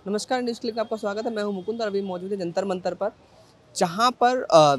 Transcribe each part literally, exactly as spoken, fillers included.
नमस्कार, news click में आपका स्वागत है। मैं हूं मुकुंद और अभी मौजूद है जंतर मंतर पर, जहां पर अ,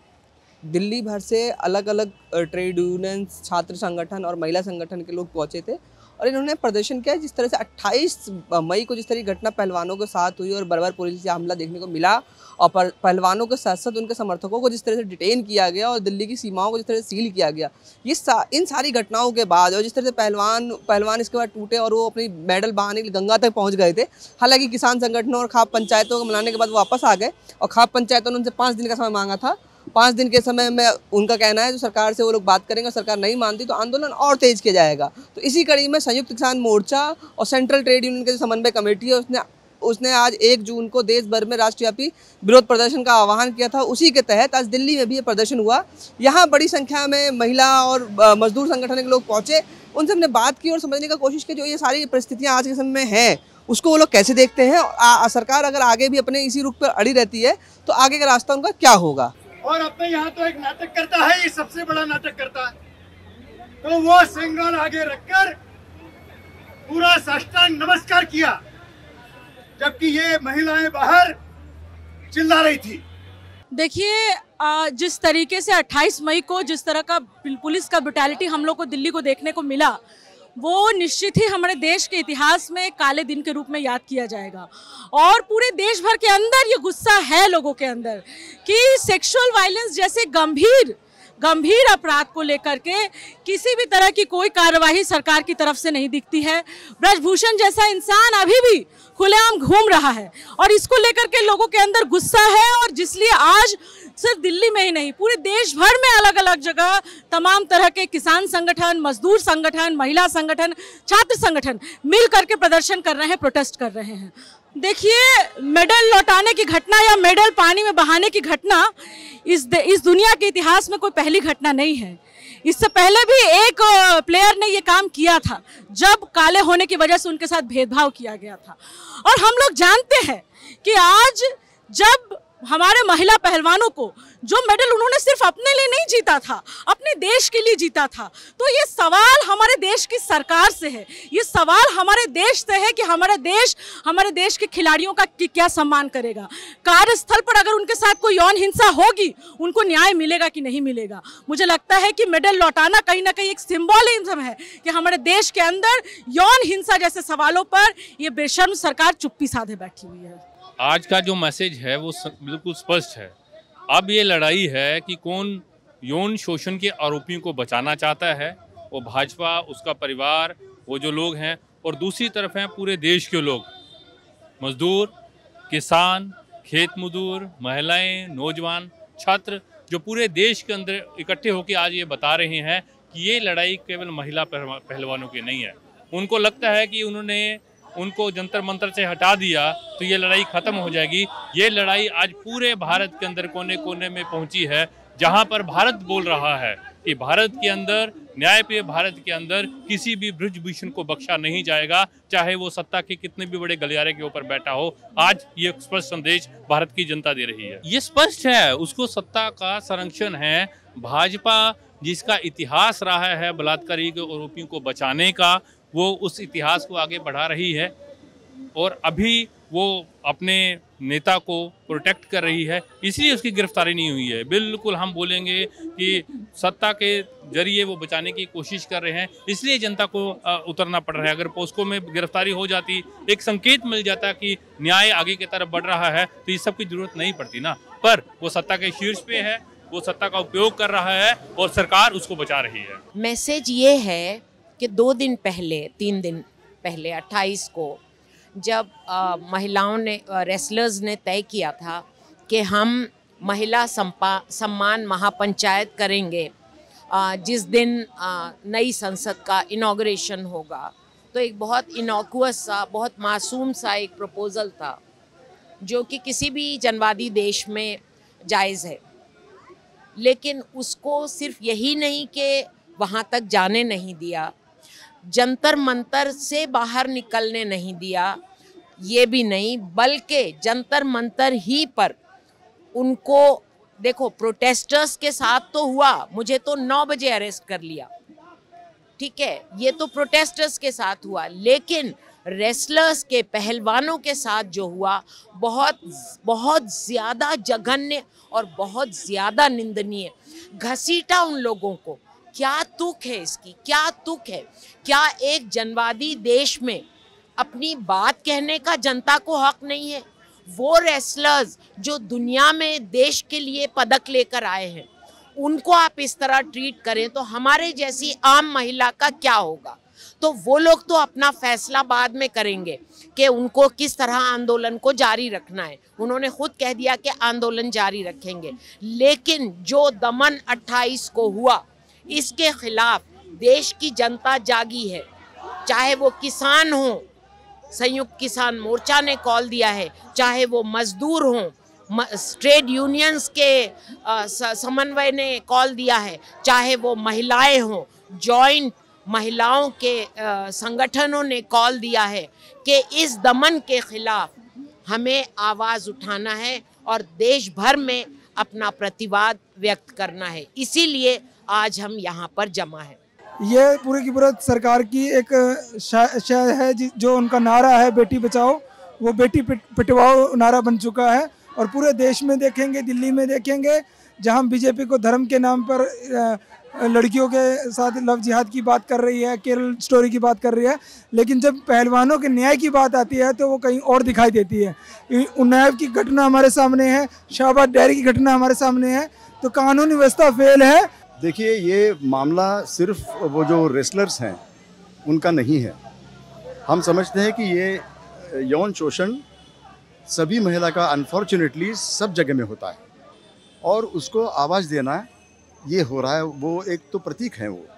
दिल्ली भर से अलग अलग ट्रेड यूनियंस, छात्र संगठन और महिला संगठन के लोग पहुंचे थे और इन्होंने प्रदर्शन किया। जिस तरह से अट्ठाईस मई को जिस तरह की घटना पहलवानों के साथ हुई और बर्बर पुलिस से हमला देखने को मिला और पहलवानों के साथ साथ उनके समर्थकों को जिस तरह से डिटेन किया गया और दिल्ली की सीमाओं को जिस तरह से सील किया गया, ये सा, इन सारी घटनाओं के बाद और जिस तरह से पहलवान पहलवान इसके बाद टूटे और वो अपनी मेडल बहाने के लिए गंगा तक पहुँच गए थे। हालांकि किसान संगठनों और खाप पंचायतों को मनाने के बाद वो वापस आ गए और खाप पंचायतों ने उनसे पाँच दिन का समय मांगा था। पाँच दिन के समय में उनका कहना है जो सरकार से वो लोग बात करेंगे और सरकार नहीं मानती तो आंदोलन और तेज किया जाएगा। तो इसी कड़ी में संयुक्त किसान मोर्चा और सेंट्रल ट्रेड यूनियन के जो समन्वय कमेटी है उसने उसने आज एक जून को देश भर में राष्ट्रव्यापी विरोध प्रदर्शन का आह्वान किया था। उसी के तहत आज दिल्ली में भी ये प्रदर्शन हुआ। यहाँ बड़ी संख्या में महिला और मजदूर संगठन के लोग पहुँचे, उनसे हमने बात की और समझने का कोशिश की जो ये सारी परिस्थितियाँ आज के समय में हैं उसको वो लोग कैसे देखते हैं। आ, सरकार अगर आगे भी अपने इसी रुख पर अड़ी रहती है तो आगे का रास्ता उनका क्या होगा। और अपने यहाँ तो एक नाटक करता है, ये सबसे बड़ा नाटक करता है, तो वो सिंगल आगे रखकर पूरा साष्टांग नमस्कार किया, जबकि ये महिलाएं बाहर चिल्ला रही थी। देखिए, जिस तरीके से अट्ठाईस मई को जिस तरह का पुलिस का ब्रुटैलिटी हम लोग को दिल्ली को देखने को मिला, वो निश्चित ही हमारे देश के इतिहास में काले दिन के रूप में याद किया जाएगा। और पूरे देश भर के अंदर ये गुस्सा है लोगों के अंदर कि सेक्सुअल वायलेंस जैसे गंभीर गंभीर अपराध को लेकर के किसी भी तरह की कोई कार्यवाही सरकार की तरफ से नहीं दिखती है। ब्रजभूषण जैसा इंसान अभी भी खुलेआम घूम रहा है और इसको लेकर के लोगों के अंदर गुस्सा है, और जिसलिए आज सिर्फ दिल्ली में ही नहीं पूरे देश भर में अलग अलग जगह तमाम तरह के किसान संगठन, मजदूर संगठन, महिला संगठन, छात्र संगठन मिल करके प्रदर्शन कर रहे हैं, प्रोटेस्ट कर रहे हैं। देखिए, मेडल लौटाने की घटना या मेडल पानी में बहाने की घटना इस इस दुनिया के इतिहास में कोई पहली घटना नहीं है। इससे पहले भी एक प्लेयर ने ये काम किया था जब काले होने की वजह से उनके साथ भेदभाव किया गया था। और हम लोग जानते हैं कि आज जब हमारे महिला पहलवानों को जो मेडल उन्होंने सिर्फ अपने लिए नहीं जीता था, अपने देश के लिए जीता था, तो ये सवाल हमारे देश की सरकार से है, ये सवाल हमारे देश से है कि हमारा देश हमारे देश के खिलाड़ियों का क्या सम्मान करेगा। कार्यस्थल पर अगर उनके साथ कोई यौन हिंसा होगी, उनको न्याय मिलेगा कि नहीं मिलेगा। मुझे लगता है कि मेडल लौटाना कहीं ना कहीं एक सिंबॉलिज्म है कि हमारे देश के अंदर यौन हिंसा जैसे सवालों पर ये बेशर्म सरकार चुप्पी साधे बैठी हुई है। आज का जो मैसेज है वो बिल्कुल स्पष्ट है। अब ये लड़ाई है कि कौन यौन शोषण के आरोपियों को बचाना चाहता है, वो भाजपा, उसका परिवार, वो जो लोग हैं, और दूसरी तरफ हैं पूरे देश के लोग, मजदूर, किसान, खेत मजदूर, महिलाएं, नौजवान, छात्र, जो पूरे देश के अंदर इकट्ठे होकर आज ये बता रहे हैं कि ये लड़ाई केवल महिला पहलवानों की नहीं है। उनको लगता है कि उन्होंने उनको जंतर मंतर से हटा दिया तो ये लड़ाई खत्म हो जाएगी। ये लड़ाई आज पूरे भारत के अंदर कोने कोने में पहुंची है, जहां पर भारत बोल रहा है कि भारत के अंदर, न्यायप्रिय भारत के अंदर किसी भी ब्रजभूषण को बख्शा नहीं जाएगा, चाहे वो सत्ता के कितने भी बड़े गलियारे के ऊपर बैठा हो। आज ये स्पष्ट संदेश भारत की जनता दे रही है। ये स्पष्ट है, उसको सत्ता का संरक्षण है। भाजपा जिसका इतिहास रहा है बलात्कारी के आरोपियों को बचाने का, वो उस इतिहास को आगे बढ़ा रही है और अभी वो अपने नेता को प्रोटेक्ट कर रही है, इसलिए उसकी गिरफ्तारी नहीं हुई है। बिल्कुल हम बोलेंगे कि सत्ता के जरिए वो बचाने की कोशिश कर रहे हैं, इसलिए जनता को उतरना पड़ रहा है। अगर पोस्को में गिरफ्तारी हो जाती, एक संकेत मिल जाता कि न्याय आगे की तरफ बढ़ रहा है, तो इस सब की जरूरत नहीं पड़ती ना। पर वो सत्ता के शीर्ष पे है, वो सत्ता का उपयोग कर रहा है और सरकार उसको बचा रही है। मैसेज ये है कि दो दिन पहले, तीन दिन पहले अट्ठाईस को जब आ, महिलाओं ने, रेसलर्स ने तय किया था कि हम महिला सम्मान महापंचायत करेंगे आ, जिस दिन आ, नई संसद का इनॉग्रेशन होगा, तो एक बहुत इनॉक्यूअस सा, बहुत मासूम सा एक प्रपोज़ल था जो कि किसी भी जनवादी देश में जायज़ है। लेकिन उसको सिर्फ यही नहीं कि वहाँ तक जाने नहीं दिया, जंतर मंतर से बाहर निकलने नहीं दिया, ये भी नहीं, बल्कि जंतर मंतर ही पर उनको, देखो प्रोटेस्टर्स के साथ तो हुआ, मुझे तो नौ बजे अरेस्ट कर लिया, ठीक है, ये तो प्रोटेस्टर्स के साथ हुआ, लेकिन रेसलर्स के, पहलवानों के साथ जो हुआ, बहुत बहुत ज़्यादा जघन्य और बहुत ज़्यादा निंदनीय। घसीटा उन लोगों को। क्या तुक है इसकी, क्या तुक है? क्या एक जनवादी देश में अपनी बात कहने का जनता को हक नहीं है? वो रेसलर्स जो दुनिया में देश के लिए पदक लेकर आए हैं, उनको आप इस तरह ट्रीट करें तो हमारे जैसी आम महिला का क्या होगा? तो वो लोग तो अपना फैसला बाद में करेंगे कि उनको किस तरह आंदोलन को जारी रखना है। उन्होंने खुद कह दिया कि आंदोलन जारी रखेंगे, लेकिन जो दमन अट्ठाईस को हुआ, इसके खिलाफ देश की जनता जागी है। चाहे वो किसान हो, संयुक्त किसान मोर्चा ने कॉल दिया है, चाहे वो मजदूर हों, ट्रेड यूनियंस के समन्वय ने कॉल दिया है, चाहे वो महिलाएं हों, जॉइंट महिलाओं के संगठनों ने कॉल दिया है कि इस दमन के खिलाफ हमें आवाज़ उठाना है और देश भर में अपना प्रतिवाद व्यक्त करना है। इसीलिए आज हम यहाँ पर जमा हैं। ये पूरी की पूरी सरकार की एक शय है जो उनका नारा है बेटी बचाओ, वो बेटी पिटवाओ नारा बन चुका है। और पूरे देश में देखेंगे, दिल्ली में देखेंगे, जहां बीजेपी को धर्म के नाम पर लड़कियों के साथ लव जिहाद की बात कर रही है, केरल स्टोरी की बात कर रही है, लेकिन जब पहलवानों के न्याय की बात आती है तो वो कहीं और दिखाई देती है। उन्नाव की घटना हमारे सामने है, शाहबाद डेयरी की घटना हमारे सामने है, तो कानूनी व्यवस्था फेल है। देखिए, ये मामला सिर्फ वो जो रेसलर्स हैं उनका नहीं है। हम समझते हैं कि ये यौन शोषण सभी महिला का अनफॉर्चुनेटली सब जगह में होता है और उसको आवाज़ देना ये हो रहा है। वो एक तो प्रतीक हैं वो,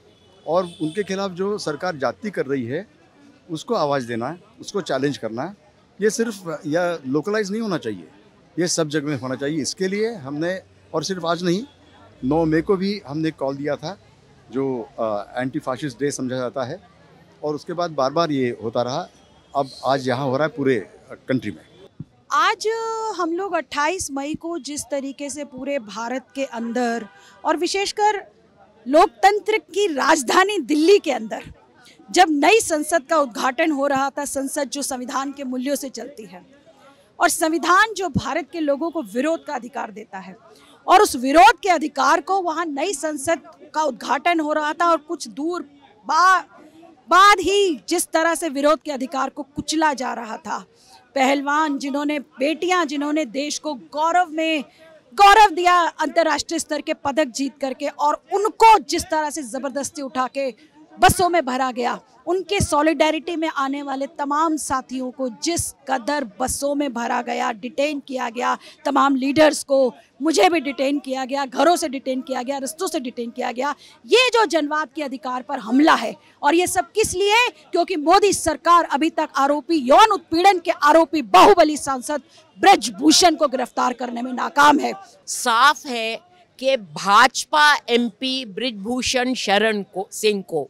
और उनके खिलाफ जो सरकार जाति कर रही है उसको आवाज़ देना है, उसको चैलेंज करना है। ये सिर्फ या लोकलाइज नहीं होना चाहिए, ये सब जगह में होना चाहिए। इसके लिए हमने, और सिर्फ आज नहीं, नौ मई को भी हमने कॉल दिया था, जो एंटी फाशिस्ट डे समझा जाता है, और उसके बाद बार बार ये होता रहा। अब आज यहाँ हो रहा है पूरे कंट्री में। आज हम लोग अट्ठाईस मई को जिस तरीके से पूरे भारत के अंदर और विशेषकर लोकतंत्र की राजधानी दिल्ली के अंदर जब नई संसद का उद्घाटन हो रहा था, संसद जो संविधान के मूल्यों से चलती है और संविधान जो भारत के लोगों को विरोध का अधिकार देता है, और उस विरोध के अधिकार को वहाँ नई संसद का उद्घाटन हो रहा था और कुछ दूर बा, बाद ही जिस तरह से विरोध के अधिकार को कुचला जा रहा था, पहलवान जिन्होंने, बेटियां जिन्होंने देश को गौरव में गौरव दिया अंतर्राष्ट्रीय स्तर के पदक जीत करके, और उनको जिस तरह से ज़बरदस्ती उठा के बसों में भरा गया, उनके सॉलिडेरिटी में आने वाले तमाम साथियों को जिस कदर बसों में भरा गया, डिटेन किया गया, तमाम लीडर्स को, मुझे भी डिटेन किया गया, घरों से डिटेन किया गया, रस्तों से डिटेन किया गया। ये जो जनवाद के अधिकार पर हमला है, और ये सब किस लिए? क्योंकि मोदी सरकार अभी तक आरोपी, यौन उत्पीड़न के आरोपी बाहुबली सांसद ब्रजभूषण को गिरफ्तार करने में नाकाम है। साफ है कि भाजपा एमपी ब्रजभूषण शरण को सिंह को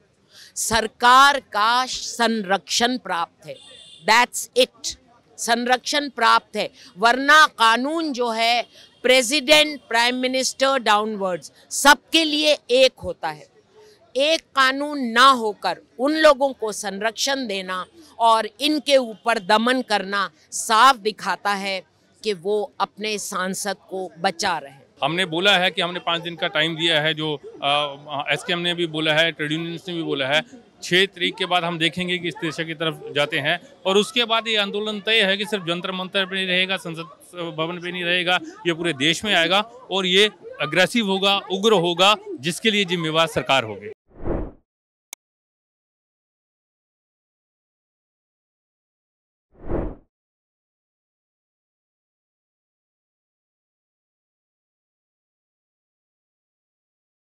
सरकार का संरक्षण प्राप्त है। दैट्स इट, संरक्षण प्राप्त है। वरना कानून जो है प्रेसिडेंट, प्राइम मिनिस्टर डाउनवर्ड्स सबके लिए एक होता है। एक कानून ना होकर उन लोगों को संरक्षण देना और इनके ऊपर दमन करना साफ दिखाता है कि वो अपने सांसद को बचा रहे। हमने बोला है कि हमने पाँच दिन का टाइम दिया है, जो एस के एम ने भी बोला है, ट्रेड यूनियंस ने भी बोला है। छः तारीख के बाद हम देखेंगे कि इस दिशा की तरफ जाते हैं, और उसके बाद ये आंदोलन तय है कि सिर्फ जंतर मंतर पे नहीं रहेगा, संसद भवन पे नहीं रहेगा, ये पूरे देश में आएगा और ये अग्रेसिव होगा, उग्र होगा, जिसके लिए जिम्मेवार सरकार होगी।